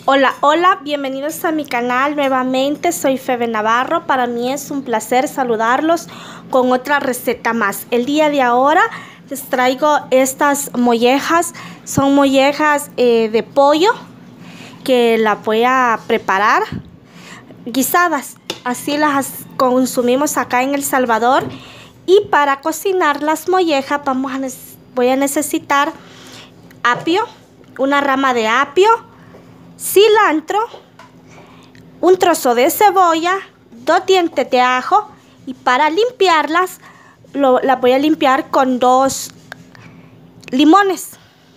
Hola, hola, bienvenidos a mi canal nuevamente, soy Febe Navarro. Para mí es un placer saludarlos con otra receta más. El día de ahora les traigo estas mollejas, son mollejas de pollo que las voy a preparar guisadas, así las consumimos acá en El Salvador. Y para cocinar las mollejas voy a necesitar apio, una rama de apio, cilantro, un trozo de cebolla, 2 dientes de ajo, y para limpiarlas las voy a limpiar con 2 limones.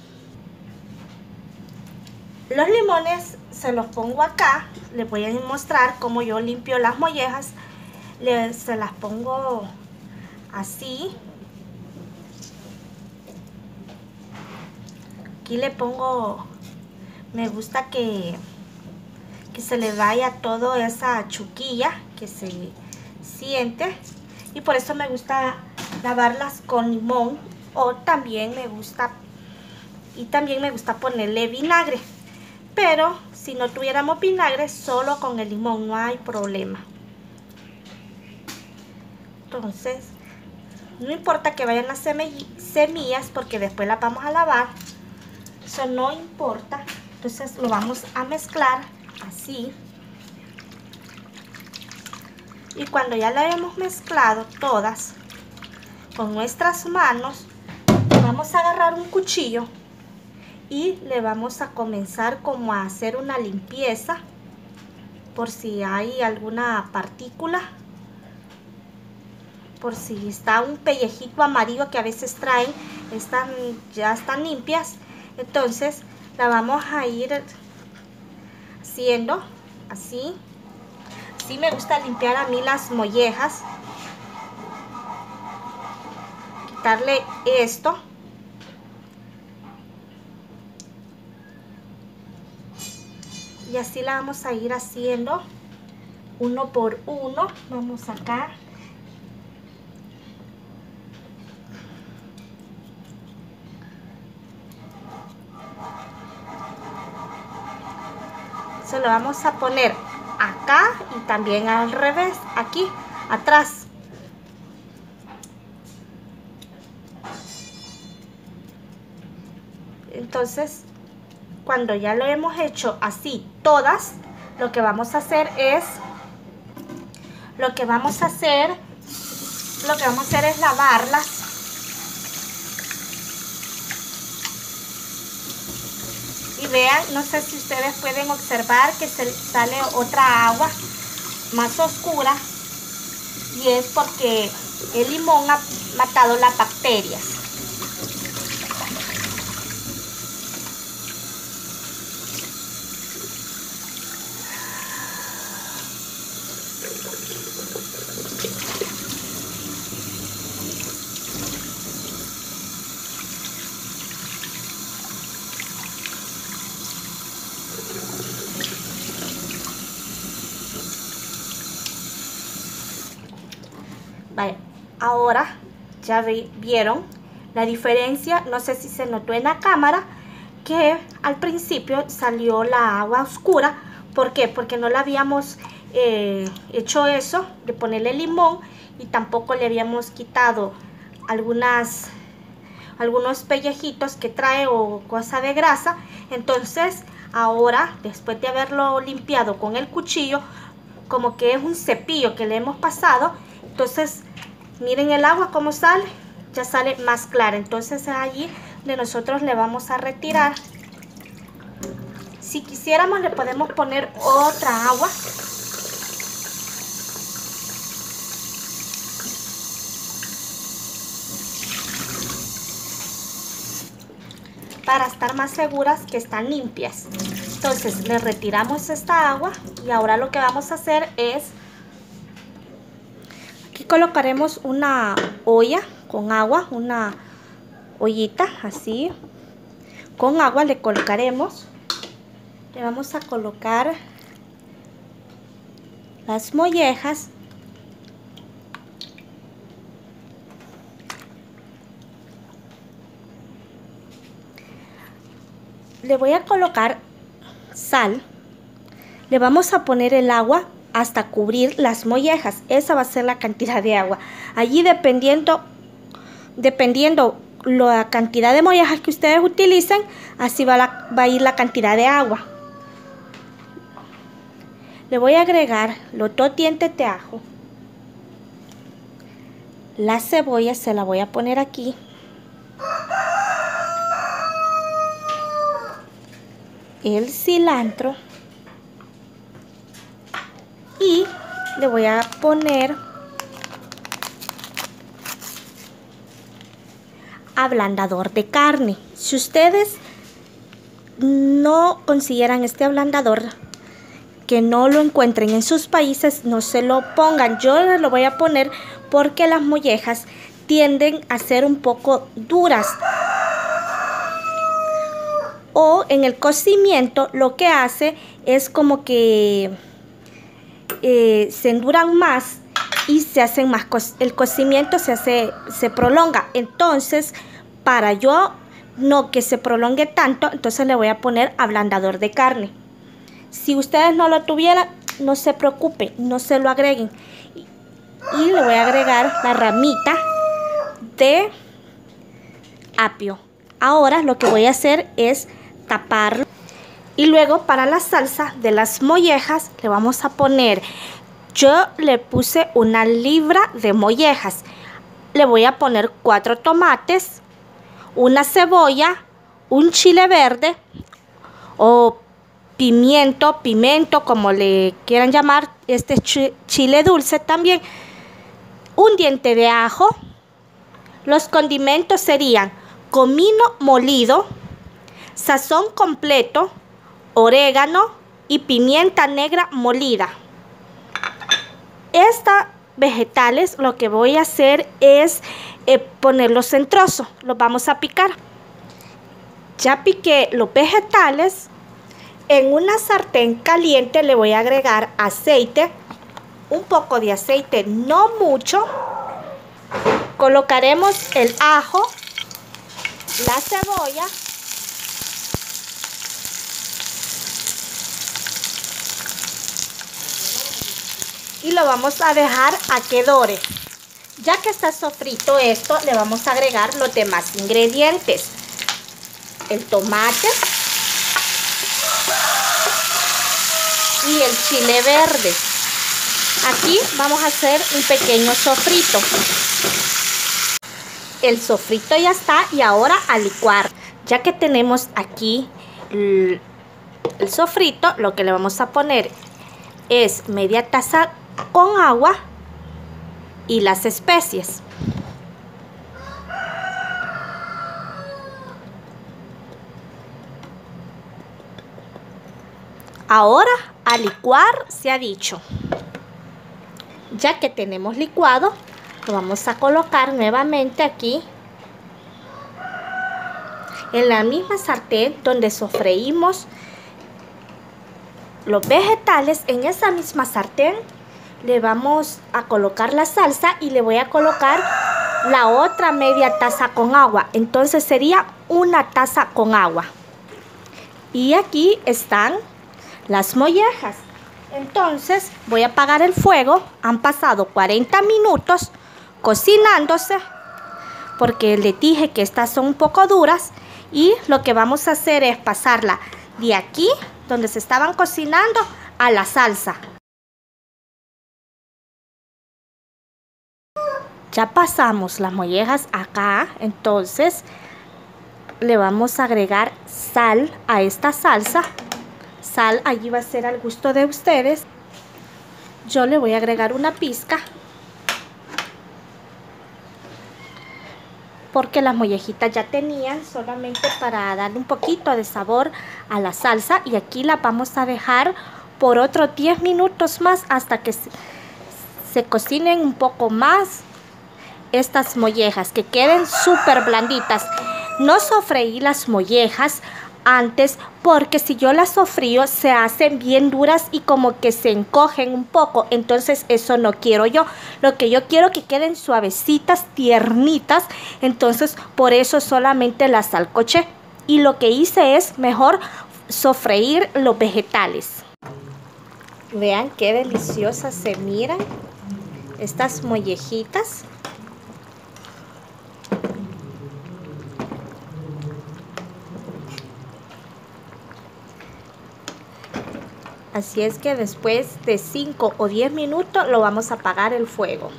Los limones se los pongo acá. Les voy a mostrar cómo yo limpio las mollejas. Se las pongo así. Aquí le pongo, me gusta que se le vaya toda esa chuquilla, que se siente, y por eso me gusta lavarlas con limón, o también me gusta ponerle vinagre, pero si no tuviéramos vinagre, solo con el limón no hay problema. Entonces no importa que vayan las semillas, porque después las vamos a lavar, eso no importa. Entonces lo vamos a mezclar así, y cuando ya la hemos mezclado todas con nuestras manos, vamos a agarrar un cuchillo y le vamos a comenzar como a hacer una limpieza por si hay alguna partícula, por si está un pellejito amarillo que a veces traen, ya están limpias. Entonces la vamos a ir haciendo así. Sí me gusta limpiar a mí las mollejas, quitarle esto. Y así la vamos a ir haciendo uno por uno. Vamos acá. Se lo vamos a poner acá y también al revés, aquí atrás. Entonces, cuando ya lo hemos hecho así todas, lo que vamos a hacer es lavarlas. Y vean, no sé si ustedes pueden observar que se sale otra agua más oscura, y es porque el limón ha matado las bacterias. Vale, ahora ya vieron la diferencia. No sé si se notó en la cámara que al principio salió la agua oscura. ¿Por qué? Porque no le habíamos hecho eso de ponerle limón, y tampoco le habíamos quitado algunos pellejitos que trae o cosa de grasa. Entonces ahora, después de haberlo limpiado con el cuchillo, como que es un cepillo que le hemos pasado, entonces miren el agua como sale, ya sale más clara. Entonces allí de nosotros le vamos a retirar. Si quisiéramos le podemos poner otra agua, para estar más seguras que están limpias. Entonces le retiramos esta agua, y ahora lo que vamos a hacer es, aquí colocaremos una olla con agua, una ollita así con agua. Le vamos a colocar las mollejas. Le voy a colocar sal Le vamos a poner el agua hasta cubrir las mollejas. Esa va a ser la cantidad de agua. Allí dependiendo la cantidad de mollejas que ustedes utilicen, así va a ir la cantidad de agua. Le voy a agregar los 2 dientes de ajo. La cebolla se la voy a poner aquí. El cilantro. Y le voy a poner ablandador de carne. Si ustedes no consideran este ablandador, que no lo encuentren en sus países, no se lo pongan. Yo les lo voy a poner porque las mollejas tienden a ser un poco duras. O en el cocimiento lo que hace es como que se enduran más y se hacen más, el cocimiento se prolonga. Entonces, para yo no que se prolongue tanto, entonces le voy a poner ablandador de carne. Si ustedes no lo tuvieran, no se preocupen, no se lo agreguen. Y le voy a agregar la ramita de apio. Ahora lo que voy a hacer es taparlo. Y luego para la salsa de las mollejas le vamos a poner, yo le puse 1 libra de mollejas. Le voy a poner 4 tomates, 1 cebolla, un chile verde o pimiento, como le quieran llamar, chile dulce también, 1 diente de ajo. Los condimentos serían comino molido, sazón completo, orégano y pimienta negra molida. Estas vegetales lo que voy a hacer es ponerlos en trozos, los vamos a picar. Ya piqué los vegetales. En una sartén caliente le voy a agregar aceite, un poco de aceite, no mucho. Colocaremos el ajo, la cebolla, y lo vamos a dejar a que dore. Ya que está sofrito esto, le vamos a agregar los demás ingredientes. El tomate y el chile verde. Aquí vamos a hacer un pequeño sofrito. El sofrito ya está y ahora a licuar. Ya que tenemos aquí el sofrito, lo que le vamos a poner es media taza con agua y las especies. Ahora a licuar se ha dicho. Ya que tenemos licuado, lo vamos a colocar nuevamente aquí en la misma sartén donde sofreímos los vegetales. En esa misma sartén le vamos a colocar la salsa y le voy a colocar la otra media taza con agua. Entonces sería 1 taza con agua. Y aquí están las mollejas. Entonces voy a apagar el fuego. Han pasado 40 minutos cocinándose porque les dije que estas son un poco duras, y lo que vamos a hacer es pasarla de aquí donde se estaban cocinando a la salsa. Ya pasamos las mollejas acá, entonces le vamos a agregar sal a esta salsa. Sal allí va a ser al gusto de ustedes. Yo le voy a agregar una pizca porque las mollejitas ya tenían, solamente para darle un poquito de sabor a la salsa. Y aquí la vamos a dejar por otros 10 minutos más hasta que se cocinen un poco más estas mollejas, que queden súper blanditas. No sofreí las mollejas antes porque si yo las sofrío se hacen bien duras y como que se encogen un poco. Entonces eso no quiero yo. Lo que yo quiero que queden suavecitas, tiernitas. Entonces por eso solamente las salcoché. Y lo que hice es mejor sofreír los vegetales. Vean qué deliciosas se miran estas mollejitas. Así es que después de 5 o 10 minutos lo vamos a apagar el fuego.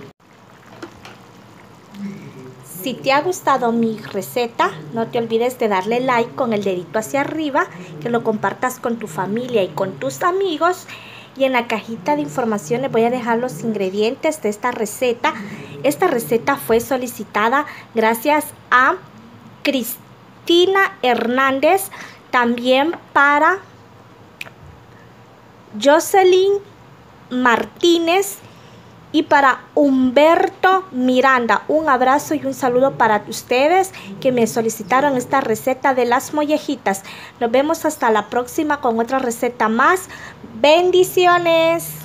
Si te ha gustado mi receta, no te olvides de darle like con el dedito hacia arriba, que lo compartas con tu familia y con tus amigos. Y en la cajita de información les voy a dejar los ingredientes de esta receta. Esta receta fue solicitada gracias a Cristina Hernández, también para Jocelyn Martínez y para Humberto Miranda. Un abrazo y un saludo para ustedes que me solicitaron esta receta de las mollejitas. Nos vemos hasta la próxima con otra receta más. Bendiciones.